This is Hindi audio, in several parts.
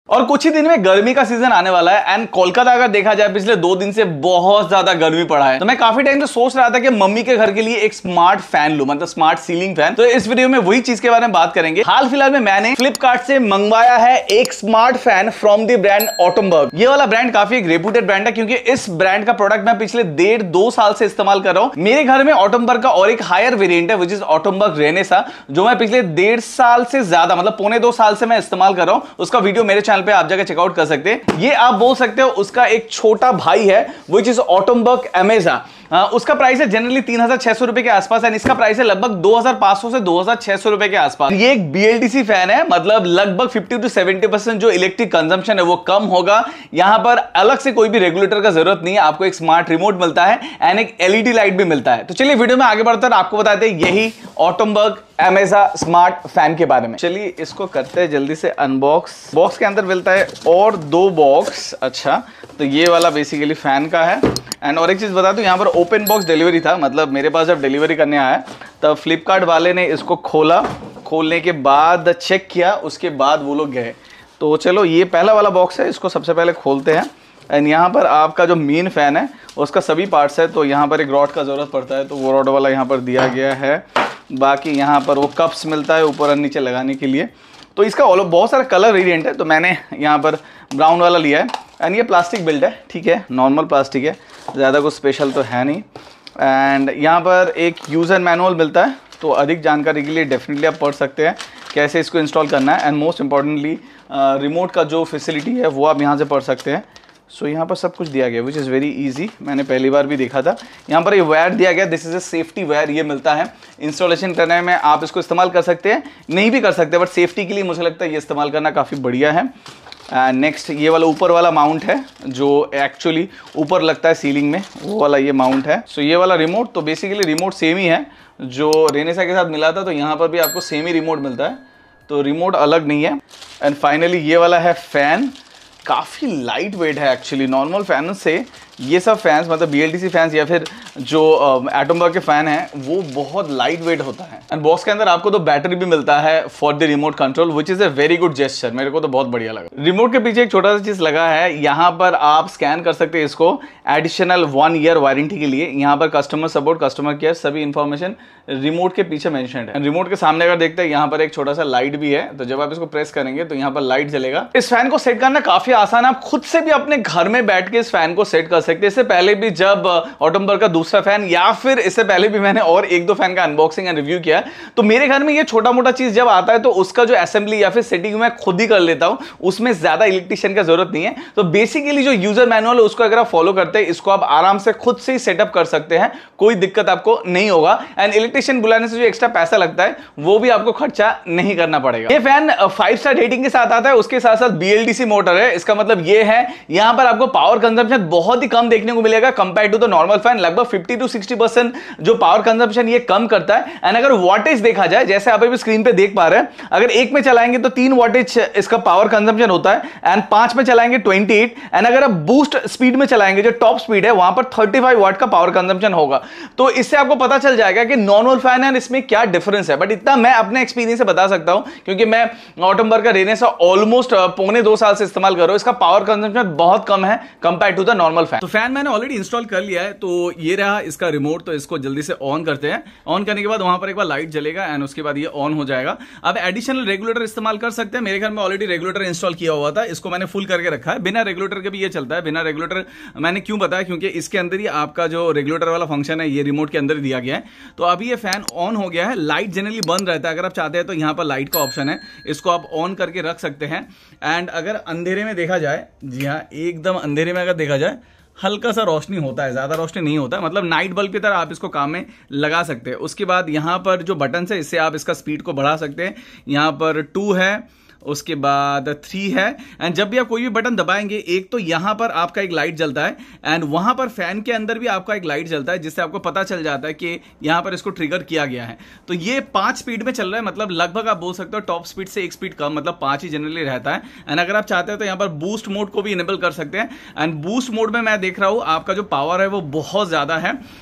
और कुछ ही दिन में गर्मी का सीजन आने वाला है एंड कोलकाता अगर देखा जाए पिछले 2 दिन से बहुत ज्यादा गर्मी पड़ा है। तो मैं काफी टाइम से सोच रहा था कि मम्मी के घर के लिए एक स्मार्ट फैन लूं, मतलब स्मार्ट सीलिंग फैन। तो इस वीडियो में वही चीज के बारे में बात करेंगे। हाल फिलहाल में मैंने फ्लिपकार्ट से मंगवाया है एक smart fan from the brand Atomberg. ये वाला ब्रांड काफी एक रेप्यूटेड ब्रांड है क्योंकि इस ब्रांड का प्रोडक्ट मैं पिछले 1.5-2 साल से इस्तेमाल कर रहा हूं। मेरे घर में ऑटमबर्ग का और एक हायर वेरिएंट है विच इज ऑटमबर्ग रेनेसा, जो मैं पिछले 1.5 साल से ज्यादा मतलब 1.25-2 साल से मैं इस्तेमाल कर रहा हूं। उसका वीडियो मेरे चैनल पे आप जाकर चेकआउट कर सकते हैं। ये आप बोल सकते हो उसका एक छोटा भाई है विच इज ऑटमबर्ग अमेजा। उसका प्राइस है जनरली 3600 रुपए के आसपास है। इसका प्राइस है लगभग 2500 से 2600 रुपए के आसपास। ये एक BLDC फैन है, मतलब लगभग 50 to 70% जो इलेक्ट्रिक कंजम्पशन है वो कम होगा। यहां पर अलग से कोई भी रेगुलेटर का जरूरत नहीं है, आपको एक स्मार्ट रिमोट मिलता है एंड एक LED लाइट भी मिलता है। तो चलिए वीडियो में आगे बढ़ते हैं, आपको बताते हैं यही ऑटमबर्ग अमेजा स्मार्ट फैन के बारे में। चलिए इसको करते हैं जल्दी से अनबॉक्स। बॉक्स के अंदर मिलता है और 2 बॉक्स। अच्छा, तो ये वाला बेसिकली फैन का है। एंड और एक चीज बता दूं, यहाँ पर ओपन बॉक्स डिलीवरी था, मतलब मेरे पास जब डिलीवरी करने आया तब फ्लिपकार्ट वाले ने इसको खोला, खोलने के बाद चेक किया, उसके बाद वो लोग गए। तो चलो ये पहला वाला बॉक्स है, इसको सबसे पहले खोलते हैं। एंड यहाँ पर आपका जो मेन फैन है उसका सभी पार्ट्स है। तो यहाँ पर एक रॉड का जरूरत पड़ता है, तो वो रॉड वाला यहाँ पर दिया गया है। बाकी यहाँ पर वो कप्स मिलता है ऊपर और नीचे लगाने के लिए। तो इसका बहुत सारा कलर वेरिएंट है, तो मैंने यहाँ पर ब्राउन वाला लिया है। एंड ये प्लास्टिक बिल्ड है, ठीक है, नॉर्मल प्लास्टिक है, ज़्यादा कुछ स्पेशल तो है नहीं। एंड यहाँ पर एक यूज़र मैनुअल मिलता है, तो अधिक जानकारी के लिए डेफिनेटली आप पढ़ सकते हैं कैसे इसको इंस्टॉल करना है। एंड मोस्ट इंपॉर्टेंटली रिमोट का जो फैसिलिटी है वो आप यहाँ से पढ़ सकते हैं। सो यहाँ पर सब कुछ दिया गया विच इज़ वेरी इजी, मैंने पहली बार भी देखा था। यहाँ पर ये वायर दिया गया, this is a safety wire, ये मिलता है। इंस्टॉलेशन करने में आप इसको इस्तेमाल कर सकते हैं, नहीं भी कर सकते, बट सेफ्टी के लिए मुझे लगता है ये इस्तेमाल करना काफ़ी बढ़िया है। नेक्स्ट ये वाला ऊपर वाला माउंट है जो एक्चुअली ऊपर लगता है सीलिंग में, वो वाला ये माउंट है। सो ये वाला रिमोट, तो बेसिकली रिमोट सेम ही है जो रेनेसा के साथ मिला था, तो यहाँ पर भी आपको सेम ही रिमोट मिलता है, तो रिमोट अलग नहीं है। एंड फाइनली ये वाला है फैन, काफ़ी लाइट वेट है एक्चुअली। नॉर्मल फैन से ये सब फैंस, मतलब BLDC फैंस या फिर जो ऑटमबर्ग के फैन हैं, वो बहुत लाइट वेट होता है। एंड बॉक्स के अंदर आपको तो बैटरी भी मिलता है for the remote control which is a very good gesture, मेरे को तो बहुत बढ़िया लगा। रिमोट के पीछे एक छोटा सा चीज़ लगा है, यहाँ पर आप स्कैन कर सकते हैं इसको एडिशनल 1 ईयर वारंटी के लिए। यहाँ पर कस्टमर सपोर्ट, कस्टमर केयर, सभी इन्फॉर्मेशन रिमोट के पीछे मेंशन है। रिमोट के सामने अगर देखते हैं यहाँ पर एक छोटा सा लाइट भी है, तो जब आप इसको प्रेस करेंगे तो यहाँ पर लाइट जलेगा। इस फैन को सेट करना काफी आसान है, आप खुद से भी अपने घर में बैठ के इस फैन को सेट कर सकते हैं। इससे पहले भी जब ऑटमबर्ग का दूसरा फैन या फिर इससे पहले भी मैंने और 1-2 फैन का अनबॉक्सिंग एंड रिव्यू किया, तो मेरे घर में ये छोटा मोटा चीज जब आता है तो उसका जो असेंबली या फिर सेटिंग मैं खुद ही कर लेता हूं, उसमें ज्यादा इलेक्ट्रिशियन का जरूरत नहीं है। तो बेसिकली जो यूजर मैनुअल है उसको अगर आप फॉलो करते हैं, इसको आप आराम से खुद से ही सेटअप कर सकते हैं, कोई दिक्कत आपको नहीं होगा। एंड इलेक्ट्रिशियन बुलाने से जो एक्स्ट्रा पैसा लगता है वो भी आपको खर्चा नहीं करना पड़ेगा। ये फैन 5 स्टार रेटिंग के साथ आता है, उसके साथ साथ BLDC मोटर है। इसका मतलब ये है यहां पर आपको पावर कंजम्पशन बहुत ही कम देखने को मिलेगा compare to the normal fan. लगभग 50 to 60% जो पावर कंजम्पशन ये कम करता है। एंड अगर वॉटेज देखा जाए, जैसे आप अभी स्क्रीन पे देख पा रहे हैं, अगर 1 में चलाएंगे तो 3 वॉटेज इसका पावर कंजम्पशन होता है, एंड 5 में चलाएंगे 28, एंड अगर आप बूस्ट स्पीड में चलाएंगे जो टॉप स्पीड है वहां पर 35 वाट का पावर कंजम्पशन होगा। तो इससे आपको पता चल जाएगा कि नॉर्मल फैन है इसमें क्या डिफरेंस है। बट इतना मैं अपने एक्सपीरियंस से बता सकता हूं क्योंकि मैं ऑटमबर्ग का रेनेसा ऑलमोस्ट 1.25-2 साल से इस्तेमाल कर रहा हूं। इसका पावर कंजम्पशन बहुत कम है compare to the normal fan. तो फैन मैंने ऑलरेडी इंस्टॉल कर लिया है, तो ये रहा इसका रिमोट। तो इसको जल्दी से ऑन करते हैं। ऑन करने के बाद वहां पर एक बार लाइट जलेगा एंड उसके बाद ये ऑन हो जाएगा। अब एडिशनल रेगुलेटर इस्तेमाल कर सकते हैं। मेरे घर में ऑलरेडी रेगुलेटर इंस्टॉल किया हुआ था, इसको मैंने फुल करके रखा है। बिना रेगुलेटर के भी ये चलता है। बिना रेगुलेटर मैंने क्यों बताया, क्योंकि इसके अंदर ही आपका जो रेगुलेटर वाला फंक्शन है ये रिमोट के अंदर ही दिया गया है। तो अभी ये फैन ऑन हो गया है। लाइट जनरली बंद रहता है, अगर आप चाहते हैं तो यहाँ पर लाइट का ऑप्शन है, इसको आप ऑन करके रख सकते हैं। एंड अगर अंधेरे में देखा जाए, जी हाँ एकदम अंधेरे में अगर देखा जाए, हल्का सा रोशनी होता है, ज्यादा रोशनी नहीं होता है, मतलब नाइट बल्ब की तरह आप इसको काम में लगा सकते हैं। उसके बाद यहाँ पर जो बटन है इससे आप इसका स्पीड को बढ़ा सकते हैं। यहाँ पर 2 है, उसके बाद 3 है। एंड जब भी आप कोई भी बटन दबाएंगे, एक तो यहां पर आपका एक लाइट जलता है एंड वहां पर फैन के अंदर भी आपका एक लाइट जलता है, जिससे आपको पता चल जाता है कि यहां पर इसको ट्रिगर किया गया है। तो ये 5 स्पीड में चल रहा है, मतलब लगभग आप बोल सकते हो टॉप स्पीड से 1 स्पीड कम, मतलब 5 ही जनरली रहता है। एंड अगर आप चाहते हैं तो यहां पर बूस्ट मोड को भी इनेबल कर सकते हैं। एंड बूस्ट मोड में मैं देख रहा हूं आपका जो पावर है वो बहुत ज्यादा है।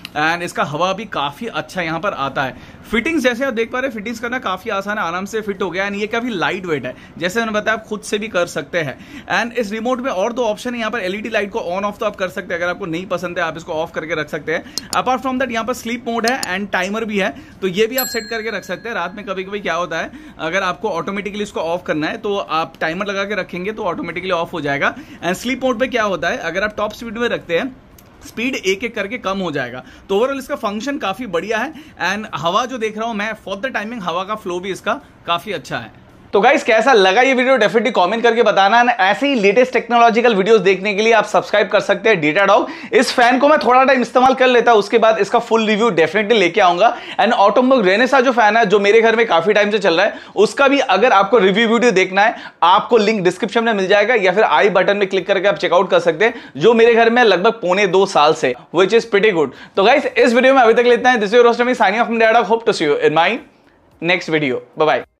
एंड इसका हवा भी काफी अच्छा यहाँ पर आता है। फिटिंग्स जैसे आप देख पा रहे हैं, फिटिंग्स करना काफी आसान है, आराम से फिट हो गया। एंड ये काफी लाइट वेट है, जैसे मैंने बताया आप खुद से भी कर सकते हैं। एंड इस रिमोट में और दो ऑप्शन है यहाँ पर, एलईडी लाइट को ऑन ऑफ तो आप कर सकते हैं, अगर आपको नहीं पसंद है आप इसको ऑफ करके रख सकते हैं। अपार्ट फ्रॉम दैट यहाँ पर स्लीप मोड है एंड टाइमर भी है, तो ये भी आप सेट करके रख सकते हैं। रात में कभी कभी क्या होता है, अगर आपको ऑटोमेटिकली इसको ऑफ करना है तो आप टाइमर लगा के रखेंगे तो ऑटोमेटिकली ऑफ हो जाएगा। एंड स्लीप मोड पे क्या होता है, अगर आप टॉप स्पीड में रखते हैं स्पीड एक एक करके कम हो जाएगा। तो ओवरऑल इसका फंक्शन काफी बढ़िया है। एंड हवा जो देख रहा हूं मैं, फॉर द टाइमिंग हवा का फ्लो भी इसका काफी अच्छा है। तो गाइस कैसा लगा ये वीडियो डेफिनेटली कमेंट करके बताना। ऐसे ही लेटेस्ट टेक्नोलॉजिकल वीडियोस देखने के लिए आप सब्सक्राइब कर सकते हैं डेटाडॉग। इस फैन को मैं थोड़ा टाइम इस्तेमाल कर लेता हूं, उसके बाद इसका फुल रिव्यू डेफिनेटली लेके आऊंगा। एंड ऑटोमोग रेनेसा जो फैन है जो मेरे घर में काफी टाइम से चल रहा है, उसका भी अगर आपको रिव्यू वीडियो देखना है, आपको लिंक डिस्क्रिप्शन में मिल जाएगा या फिर आई बटन में क्लिक करके आप चेकआउट कर सकते हैं, जो मेरे घर में लगभग 1.25 साल से, व्हिच इज प्रीटी गुड। तो गाइस इस वीडियो में अभी तक लेते हैं। This is your host signing off from Datadog. Hope to see you in my next video. Bye bye.